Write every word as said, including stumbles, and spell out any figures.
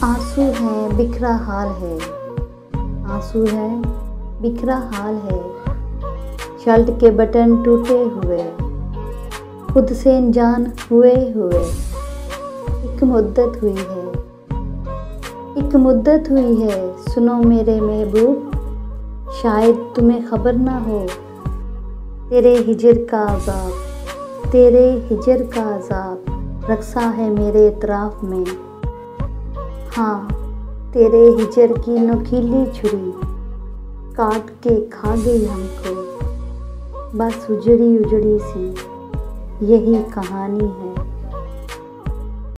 आंसू है बिखरा हाल है, आंसू है बिखरा हाल है। शर्ट के बटन टूटे हुए, खुद से अनजान हुए हुए। एक मुद्दत हुई है, एक मुद्दत हुई है। सुनो मेरे महबूब, शायद तुम्हें खबर ना हो। तेरे हिजर का अज़ाब, तेरे हिजर का अज़ाब रक्सा है मेरे इतराफ़ में। हाँ, तेरे हिजर की नुकीली छुरी काट के खा गई हमको। बस उजड़ी उजड़ी सी यही कहानी है।